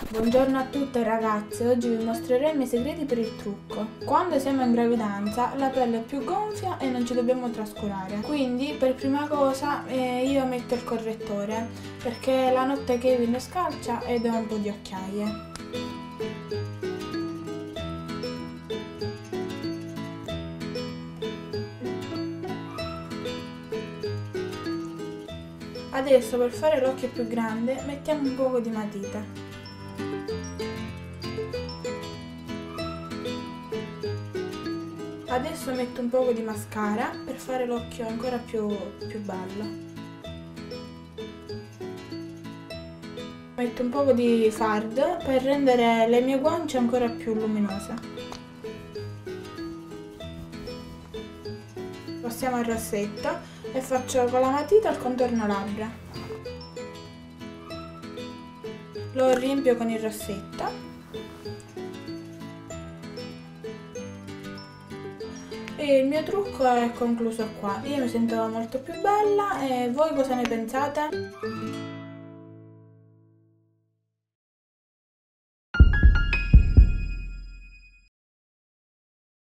Buongiorno a tutte ragazze, oggi vi mostrerò i miei segreti per il trucco. Quando siamo in gravidanza la pelle è più gonfia e non ci dobbiamo trascurare, quindi per prima cosa io metto il correttore perché la notte Kevin scalcia ed ho un po' di occhiaie. Adesso per fare l'occhio più grande mettiamo un poco di matita. Adesso metto un poco di mascara per fare l'occhio ancora più bello. Metto un poco di fard per rendere le mie guance ancora più luminose. Passiamo al rossetto e faccio con la matita il contorno labbra. Lo riempio con il rossetto. E il mio trucco è concluso qua. Io mi sento molto più bella e voi cosa ne pensate?